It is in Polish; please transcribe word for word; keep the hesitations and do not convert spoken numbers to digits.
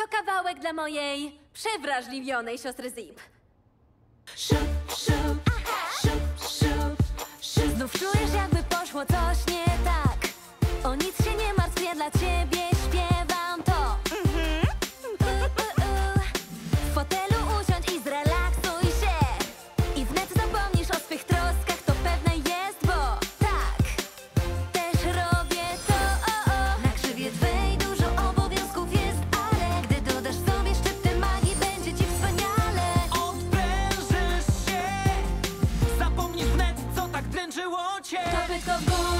To kawałek dla mojej przewrażliwionej siostry Zip. Szup, szup, szup, szup, szup. Znów czujesz, jakby poszło coś nie tak. O nic się nie martw, ja dla ciebie śpiewam to. Mhm. U, u, u. W fotelu usiądź i zrelaksuj się. I wnet zapomnisz o swych troskach, to pewne jest, bo tak, też robię to. O, o. Na krzywie twej dużo obowiązków jest, ale gdy dodasz sobie szczyptę magii, będzie ci wspaniale. Odprężysz się, zapomnisz wnet, co tak dręczyło cię. Kopytko w górę.